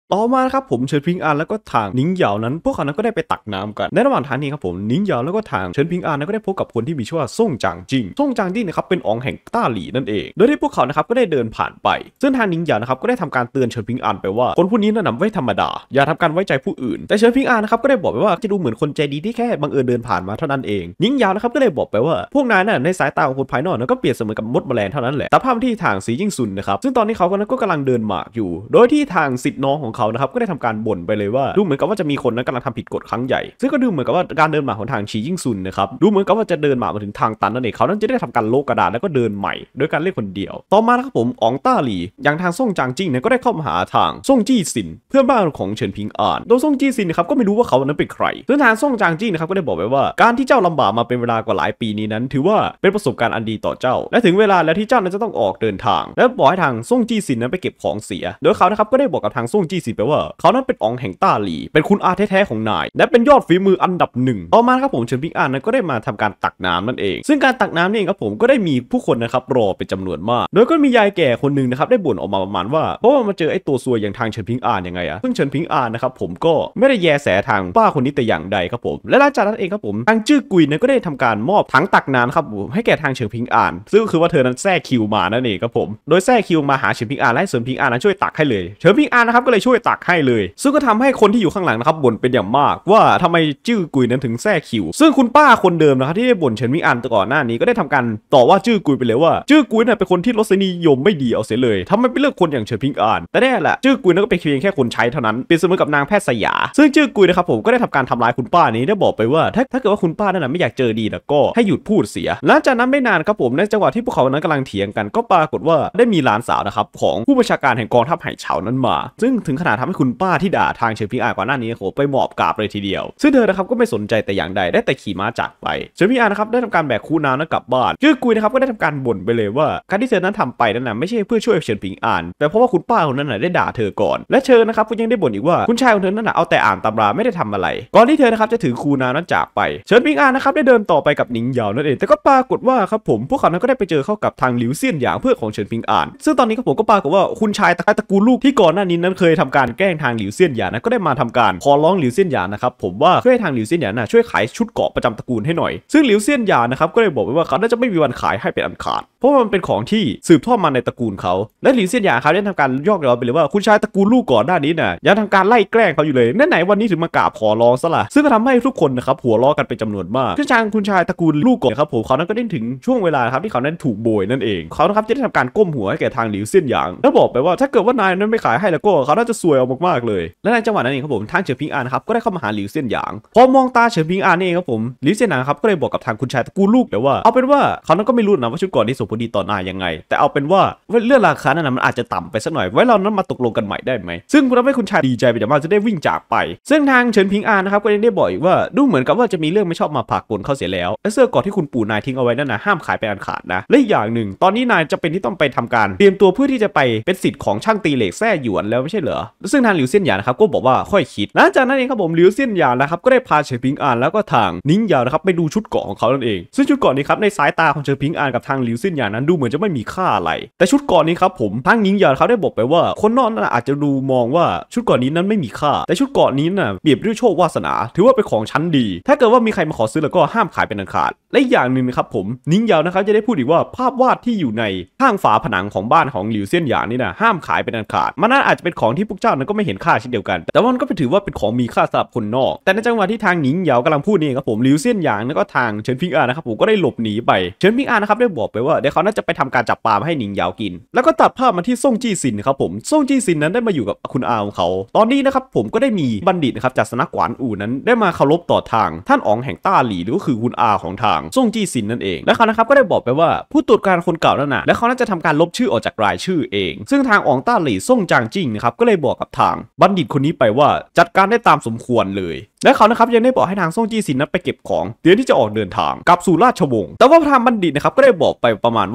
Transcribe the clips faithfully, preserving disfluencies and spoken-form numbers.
ต่อมาครับผมเฉินพิงอานแล้วก็ทางนิงเหยานั้นพวกเขานั้นก็ได้ไปตักน้ำกันในระหว่างทางนี้ครับผมนิงเหยาแล้วก็ทางเฉินพิงอานนั้นก็ได้พบกับคนที่มีชื่อว่าซ่งจางจิงซ่งจางจิงนะครับเป็นอ๋องแห่งต้าหลี่นั่นเองโดยที่พวกเขานะครับก็ได้เดินผ่านไปซึ่งทางนิงเหยานะครับก็ได้ทำการเตือนเฉินพิงอานไปว่าคนพวกนี้นั้นไม่ธรรมดาอย่าทำการไว้ใจผู้อื่นแต่เฉินพิงอานนะครับก็ได้บอกไปว่าจะดูเหมือนคนใจดีที่แค่บังเอิญเดินผ่านมาเท่านั้นเองนิงเหยานะครับก็เลยบอกไปว่าพวกนายน่ะในสายตาของคนภายนอกนั้นก็เปรียบเสมือนกับมดแมลงเท่านั้นแหละแต่ภาพที่ทางสีจิ้งซุนนะครับซึ่งตอนนี้เขาก็กำลังเดินหมากอยู่โดยที่ทางสิทธิ์น้องของเขานะครับก็ได้ทำการบ่นไปเลยว่าดูเหมือนกับว่าจะมีคนนั้นกำลังทำผิดกฎครั้งใหญ่ซึ่งก็ดูเหมือนกับว่าการเดินหมากของทางชีจิ้งซุนนะครับดูเหมือนกับว่าจะเดินหมากมาถึงทางตันนั่นเองเขานั้นจะได้ทำการโลกกระดาษแล้วก็เดินใหม่โดยการเล่นคนเดียวต่อมานะครับผมอ๋องต้าหลี่อย่างทางซ่งจางจิ้งเนี่ยก็ได้เข้ามาหาทางซ่งจี้ซินเพื่อนบ้านของเฉินพิงอานโดยซ่งจี้ซินนะครับก็ไม่รู้ว่าเขานั้นเป็นใครซึ่งทางซ่งจางจิ้งนะครับก็ได้บอกไว้ว่าการที่เจ้าลำบากมาเป็นเวลากว่าหลายปีนี้นั้นถือว่าเป็นประสบการณ์อันดีต่อเจ้าและถึงเวลาแล้วที่เจ้านั้นจะต้องออกเดินทางและบอกให้ทางซ่งจี้ซินนั้นไปเก็บของเสียโดยเขานะครับก็ได้บอกกับทางซ่งจี้ซินไปว่าเขานั้นเป็นอ๋องแห่งต้าหลี่เป็นคุณอาแท้ๆของนายและเป็นยอดฝีมืออันดับหนึ่งต่อมาครับผมเฉินพิงอานนั้นก็ได้มาทำการตักน้ำนั่นเองซึ่งการตักน้ำนี่เองครับผมก็ได้มีผู้คนนะครับรอเป็นจำนวนมากโดยก็มียายแก่คนหนึ่งนะครับได้บ่นออกมาประมาณว่าเพราะว่ามาเจอไอ้ตัวซวยอย่างทางเฉินพิงอานยังไงอะซึ่งเฉินพิงอานนะครับผมก็ไม่ได้แยแสทางป้าคนนี้แต่อย่างใดครับผมและหลังจากนั้นเองครับผมทางจื้อกุยนั้นก็ได้ทำการมอบถังตักน้ำครับผมให้แก่ทางเฉินพิงอานซึ่งก็คือว่าเธอนั้นแทรกคิวมานั่นเองครับผมโดยแทรกคิวมาหาเฉินพิงอานและเฉินพิงอานนั้นช่วยตักให้เลยเฉินพิงอานนะครับก็เลยช่วยตักให้เลยซึ่งก็ทำให้คนที่อยู่ข้างหลังนะครับบ่นเป็นอย่างมากว่าทำไมจื้อกุยนั้นถึงแทรกคิวซึ่งคุณป้าคนเดิมนะครับที่ได้บ่นเฉินพิงอานก่อนหน้านี้ก็ได้ทำการต่อว่าจื้อกุยไปเลยว่าจื้อกุยน่ะเป็นคนที่รสนิยมไม่ดีเอาเสียเลยทำไมไปเลือกคนอย่างเฉินพิงอานแต่แน่แหละจื้อกุยนั้นก็เป็นเพียงแค่คนใช้เท่านั้นเป็นเสมือนกับนางแพทย์สยาซึ่งจื้อกุยนะครับผมก็ได้ทำการทำร้ายคุณป้านี้ได้บอกไปว่าถ้าถ้าเกิดว่าคุณป้านั่นน่ะไม่อยากเจอดีแล้วก็ให้หยุดพูดเสียหลังจากนั้นไม่นานครับผมในจังหวะที่พวกเขานั้นกำลังเถียงกันก็ปรากฏว่าได้มีหลานสาวนะครับของผู้บัญชาการแห่งกองทัพไหเฉานั้นมาซึ่งถึงขนาดทำให้คุณป้าที่ด่าทางเฉินพิงอานก่อนหน้านี้โหไปหมอบกราบเลยทีเดียวซึ่งเธอนะครับก็ไม่สนใจแต่อย่างใดได้แต่ขี่ม้าจากไปเฉินพิงอานนะครับได้ทำการแบกคูน้ำนั้นกลับบ้านจื้อกุยนะครับก็ได้ทำการบ่นไปเลยว่าการที่เธอนั้นทำไปนั่นน่ะไม่ใช่เพื่อช่วยเฉินพิงอานแต่เพราะว่าคุณป้าคนนั้นน่ะได้ด่าเธอก่อนและเธอนะครับก็ยังได้บ่นอีกว่าคุณชายของเธอนั้นน่ะเอาแต่อ่านตำราไม่ได้ทำอะไรก่อนที่เธอนะครับจะถือคูน้ำนั้นจากไปเฉินพิงอานนะครับได้เดินต่อไปกับหนิงเหยานั่นเองแต่ก็ปรากฏว่าครับผมพวกเขานั้นก็ได้ไปเจอเข้ากับทางหลิวเซี่ยนหยางเพื่อนของเฉินพิงอานซึ่งตอนนี้ครับผมก็ปรากฏว่าคุณชายตระกูลลูกที่ก่อนหน้านี้นั้นเคยทำการแกล้งทางหลิวเซี่ยนหยางนั้นก็ได้มาทำการขอร้องหลิวเซี่ยนหยางนะครับผมว่าช่วยทางหลิวเซี่ยนหยางน่ะช่วยขายชุดเกราะประจำตระกูลให้หน่อยซึ่งหลิวเซี่ยนหยางนะครับก็เลยบอกไปว่าเขาน่าจะไม่มีวันขายให้เป็นอันขาดเพราะมันเป็นของที่สืบทอดมาในตระกูลเขาและหลิวเซี่ยนหยางเขาได้ทำการยอกย้อนไปเลยว่าคุณชายตระกูลลูกก่อนหน้านี้น่ะยังทำการไล่แกล้งเขาอยู่เลยนั่นไหนวันนี้ถึงมากราบขอร้องซะล่ะซึ่งก็ทำให้ทุกคนนะครับหัวล้อกันเป็นจำนวนมากคุณชายคุณชายตระกูลลูกก่อนครับผมเขานั้นก็ได้ถึงช่วงเวลาครับที่เขานั้นถูกโบยนั่นเองเขานะครับจะได้ทำการก้มหัวให้แก่ทางหลิวเซี่ยนหยางแล้วบอกไปว่าถ้าเกิดว่านายนั้นไม่ขายให้แล้วก็เขาน่าจะซวยเอามากๆเลยและในจังหวะนั้นเองครับผมทางเฉินพิงอานครับก็ได้เข้ามาหาหลิวเซี่ยนหยางพอมองตาเฉินพิงอานเองครับผมหลิวเซี่ยนหยางครับก็เลยบอกกับทางคุณชายตระกูลลูกแต่ว่าเอาเป็นว่าเขานั้นก็ไม่รู้นะว่าชุดก่อนนี้ส่งผลดีต่อนายยังไงแต่เอาเป็นว่าเรื่องราคานั้นมันอาจจะต่ำไปสักหน่อยไว้เรานั้นมาตกลงกันใหม่ได้ไหมซึ่งทำให้คุณชายดีใจไปอย่างมากจะได้วิ่งจากไปซึ่งทางเฉินพิงอานนะครับก็ได้บอกอีกว่าดูเหมือนกับว่าจะมีเรื่องไม่ชอบมาพากลเขาเสียแล้วและเสื้อก่อนที่คุณปู่นายทิ้งเอาไว้นั่นนะห้ามขายเป็นอันขาดนะและอย่างหนึ่งตอนนี้นายจะเป็นที่ต้องไปทำการเตรียมตัวเพื่อที่จะไปเป็นศิษย์ของช่างตีเหล็กแท่หยวนแล้วไม่ใช่เหรอซึ่งทางหลิวเซี่ยนหยางนะครับก็บอกว่าค่อยคิดหลังจากนั้นเองครับผมหลิวเซี่ยนหยางนะครับก็ได้พาเฉินพิงอานแล้วก็ทางนิ้งเหยานะครับไปดูชุดเกราะของเขานั่นเองซึ่งชุดเกราะนี้ครับในสายตาของเฉินพิงอานกับทางหลิวเซี่ยนหยางนั้นดูเหมือนจะไม่มีค่าอะไรแต่ชุดเกราะนี้ครับผมทางนิ้งเหยาเขาได้บอกไปว่าคนนอกนั้นอาจจะดูมองว่าชุดเกราะนี้นั้นไม่มีค่าแต่ชุดเกราะนี้น่ะเปรียบด้วยโชควาสนาถือว่าเป็นของชั้นดีถ้าเกิดว่ามีใครมาขอซื้อแล้วก็ห้ามขายเป็นอันขาดและอย่างหนึ่งนะครับผมนิ้งเหยานะครับจะได้พูดอีกว่าภาพวาดที่อยู่ในข้างฝาผนังของบ้านของหลิวเซี่ยนหยางนี่นะห้ามขายเป็นอันขาดมันน่าอาจจะเป็นของที่พวกเจ้านั้นก็ไม่เห็นค่าเช่นเดียวกันแต่ว่ามันก็ไปถือว่าเป็นของมีค่าสำหรับคนนอกแต่ในจังหวะที่ทางหนิงเหยากำลังพูดนี่ครับผมหลิวเซี่ยนหยางแล้วก็ทางเฉินพิงอานนะครับผมก็ได้หลบหนีไปเฉินพิงอานนะครับได้บอกไปว่าเดี๋ยวเขาน่าจะไปทำการจับปลาให้หนิงเหยากินแล้วก็ตัดภาพมาที่ซ่งจี้ซินครับผมซ่งจี้ซินนั้นได้มาอยู่กับคุณอาของเขาตอนนี้นะครับผมก็ได้มีบัณฑิตนะครับจากสำนักกวานอู่นั้นได้มาเคารพต่อทางท่านอ๋องแห่งต้าหลี่หรือก็คือคุณอาของทางซ่งจี้ซินนั่นเองและเขานะครับก็ได้บอกไปว่าผู้ตรวจการคนเก่านั่นน่ะและเขาน่าจะทำการลบชื่อออกจากรายชื่อเองซึ่งทางอ๋องต้าหลี่ซ่งจางจิ้งนะครับก็เลยบอกกับทางบัณฑิตคนนี้ไปว่าจัดการได้ตามสมควรเลยและเขานะครับยังได้บอกให้ทางซ่งจี้ซินนั้นไปเก็บของเตรียมที่จะออกเดินทางกลับสู่ราชวงศ์แต่ว่าทางบัณฑิตนะครับก็ได้บอกไปประมาณว่า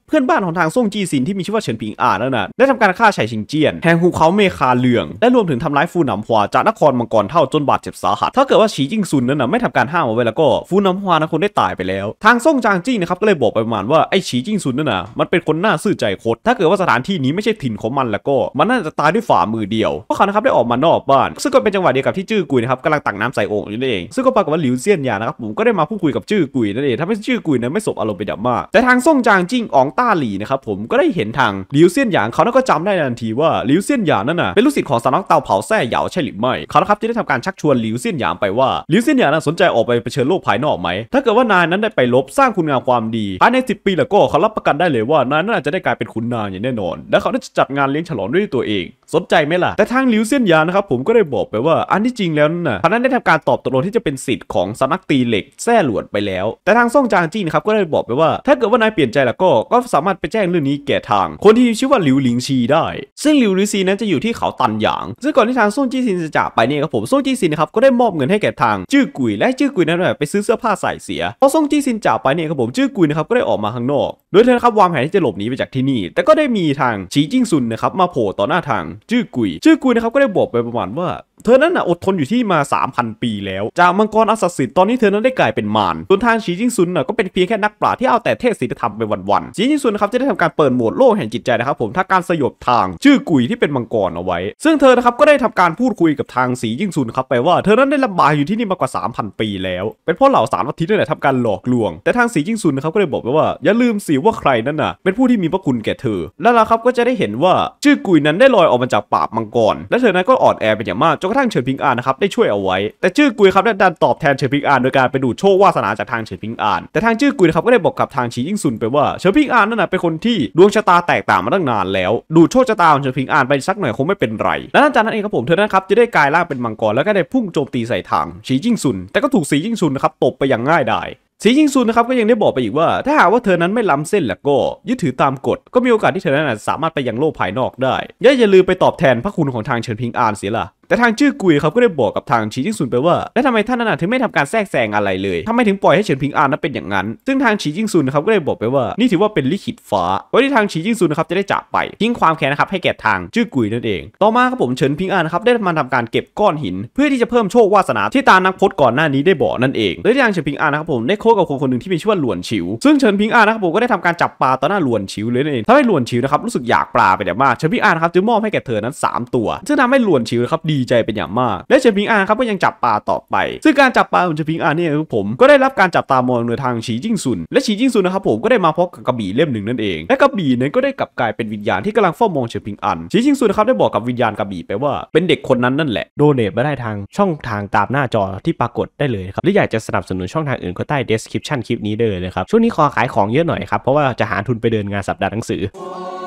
เพื่อนบ้านของทางซ่งจีซินที่มีชื่อว่าเฉินผิงอานั่นน่ะได้ทำการฆ่าไฉชิงเจี้ยนแห่งหุบเขาเมคาเหลืองและรวมถึงทำร้ายฟูหนำฮวาจากนครมังกรเท่าจนบาดเจ็บสาหัสถ้าเกิดว่าฉีจิ้งซุนนั้นน่ะไม่ทำการห้ามเอาไว้แล้วก็ฟูหนำฮวานะคนได้ตายไปแล้วทางซ่งจางจี้นะครับก็เลยบอกไปประมาณว่าไอ้ฉีจิ้งซุนนั่นน่ะมันเป็นคนน่าซื่อใจโคตรถ้าเกิดว่าสถานที่นี้ไม่ใช่ถิ่นของมันแล้วก็มันน่าจะตายด้วยฝ่ามือเดียวเพราะเขานะครับได้ออกมานอกบ้านซึ่งก็เป็นจังหวะเดียวกับที่จื้อกุยนะครับกำลังตักน้ำใส่โอ่งอยู่นั่นเองซึ่งก็ปรากฏว่าหลิวเซียนหยานะครับผมก็ได้มาพูดคุยกับจื้อกุยนั่นเองทำให้จื้อกุยนั้นไม่สบอารมณ์ไปอย่างมากแต่ทางซ่งจางจิ้งอ๋องต้าหลี่นะครับผมก็ได้เห็นทางหลิวเซียนหยางเขาก็จำได้ทันทีว่าหลิวเซียนหยางนั่นน่ะเป็นลูกศิษย์ของสำนักเตาเผาแซ่เหยาใช่หรือไม่เขานะครับจะได้ทำการชักชวนหลิวเซียนหยางไปว่าหลิวเซียนหยางสนใจออกไปเผชิญโลกภายนอกไหมถ้าเกิดว่านายนั้นได้ไปลบสร้างคุณงามความดีภายในสิบปีแล้วก็เขารับประกันได้เลยว่านายน่าจะได้กลายเป็นขุนนางอย่างแน่นอนและเขาจะจัดงานเลี้ยงฉลองด้วยตัวเองสนใจไหมล่ะแต่ทางหลิวเซียนหยางนะครับผมก็ได้บอกไปว่าอันที่จริงแล้วนั่นน่ะเขานั้นได้ทำการตอบตกลงที่จะเป็นศิษย์ของสำนักตีเหล็กแซ่หลวนไปแล้วแต่ทางซ่งจางจี้นะครับก็ได้บอกไปว่าถ้าเกิดว่านายเปลี่ยนใจแล้วก็ก็สามารถไปแจ้งเรื่องนี้แก่ทางคนที่ชื่อว่าหลิวหลิงชีได้ซึ่งหลิวหลิงชีนั้นจะอยู่ที่เขาตันหยางซึ่งก่อนที่ทางซ่งจี้ซินจะจากไปเนี่ยครับผมซ่งจี้ซินนะครับก็ได้มอบเงินให้แก่ทางจื้อกุยและจื้อกุยนั้นไปซื้อเสื้อผ้าใส่เสียพอซ่งจี้ซินจากไปเนี่ยครับผมจื้อกุยนะครับก็ได้ออกมาข้างนอกโดยเธอนะครับวางแผนที่จะหลบหนีไปจากที่นี่แต่ก็ได้มีทางฉีจิ้งซุนนะครับมาโผล่ต่อหน้าทางจื้อกุยจื้อกุยนะครับก็ได้บอกไปประมาณว่าเธอนั้นน่ะอดทนอยู่ที่มา สามพัน ปีแล้วจากมังกรอัศสิทธิ์ตอนนี้เธอนั้นได้กลายเป็นมารส่วนทางฉีจิ้งซุนน่ะก็เป็นเพียงแค่นักปราชญ์ที่เอาแต่เทศศีลธรรมไปวันๆฉีจิ้งซุนนะครับจะได้ทำการเปิดโหมดโลกแห่งจิตใจนะครับผมถ้าการสยบทางจื้อกุยที่เป็นมังกรเอาไว้ซึ่งเธอนะครับก็ได้ทำการพูดคุยกับทางฉีจิ้งซุนครับไปว่าเธอนั้นได้ลำบากอยู่ที่นี่มากว่า สามพัน ปีแล้วเป็นเพราะเหล่าสารวัตถุนั่นแหละทำการหลอกลวงแต่ทางฉีจิ้งซุนนะครับก็เลยบอกไปว่าอย่าลืมสิว่าใครนั่นน่ะเป็นผู้ที่มีพระคุณแก่เธอแล้วล่ะครับก็จะได้เห็นว่าจื้อกุยนั้นได้ลอยออกมาจากปากมังกรและเธอนั้นก็อ่อนแอเป็นอย่างมากจนกระทั่งเฉินพิงอานนะครับได้ช่วยเอาไว้แต่จื้อกุยครับได้ดันตอบแทนเฉินพิงอานโดยการไปดูดโชควาสนาจากทางเฉินพิงอานแต่ทางจื้อกุยนะครับก็ได้บอกกับทางฉีจิ้งซุนไปว่าเฉินพิงอานนั่นน่ะเป็นคนที่ดวงชะตาแตกต่างมาตั้งนานแล้วดูดโชคชะตาของเฉินพิงอานไปสักหน่อยคงไม่เป็นไรและหลังจากนั้นเองครับผมเธอนะครับจะได้กลายร่างเป็นมังกรแล้วก็ได้พุ่งโจมตีใส่ทางฉีจิ้งซุนแต่ก็ถูกฉีจิ้งซุนนะครับตบไปอย่างง่ายดายฉีจิ้งซุนนะครับก็ยังได้บอกไปอีกว่าถ้าหากว่าเธอนั้นไม่ล้ำเส้นแล้วก็ยึดถือตามกฎก็มีโอกาสที่เธอนั้นสามารถไปยังโลกภายนอกได้อย่าลืมไปตอบแทนพระคุณของทางเฉินพิงอานเสียล่ะแต่ทางจื้อกุยเขาก็ได้บอกกับทางฉีจิ้งซุนไปว่าแล้วทำไมท่านนั้นถึงไม่ทำการแทรกแซงอะไรเลยทำไมถึงปล่อยให้เฉินพิงอานนั้นเป็นอย่างนั้นซึ่งทางฉีจิ้งซุนนะครับก็ได้บอกไปว่านี่ถือว่าเป็นลิขิตฟ้าไว้ที่ทางฉีจิ้งซุนนะครับจะได้จากไปทิ้งความแค้นนะครับให้แก่ทางจื้อกุยนั่นเองต่อมาครับผมเฉินพิงอานนะครับได้มาทำการเก็บก้อนหินเพื่อที่จะเพิ่มโชควาสนาที่ตานักพจน์ก่อนหน้านี้ได้บอกนั่นเองโดยที่ทางเฉินพิงอานนะครับผมได้โค้กับคนคนหนึ่งที่มีชื่อว่าหลวนฉิวซึ่งเฉินพิงอานนะครับผมก็ได้ทำการจับปลาต่อหน้าหลวนฉิวเลยนั่นเองทำให้หลวนฉิวนะครับรู้สึกอยากปลาไปอย่างมากเฉินพิงอานนะครับจึงมอบให้แก่เธอนั้นสามตัวซึ่งทำให้หลวนฉิวครับดีใจเป็นอย่างมากและเฉินพิงอานครับก็ยังจับปลาต่อไปซึ่งการจับปลาของเฉินพิงอานเนี่ยผมก็ได้รับการจับตามองโดยทางฉีจิ้งซุนและฉีจิ้งซุนนะครับผมก็ได้มาพบกับกระบี่เล่มหนึ่งนั่นเองและกระบี่นั้นก็ได้กลับกลายเป็นวิญญาณที่กำลังเฝ้ามองเฉินพิงอานฉีจิ้งซุนนะครับได้บอกกับวิญญาณกระบี่ไปว่าเป็นเด็กคนนั้นนั่นแหละโดเนทมาได้ทางช่องทางตามหน้าจอที่ปรากฏได้เลยครับหรืออยากจะสนับสนุนช่องทางอื่นก็ใต้ description คลิปนี้ได้เลยนะครับช่วงนี้ขอขายของเยอะหน่อยครับเพราะว่าจะหาทุนไปเดินงานสัปดาห์หนังสือ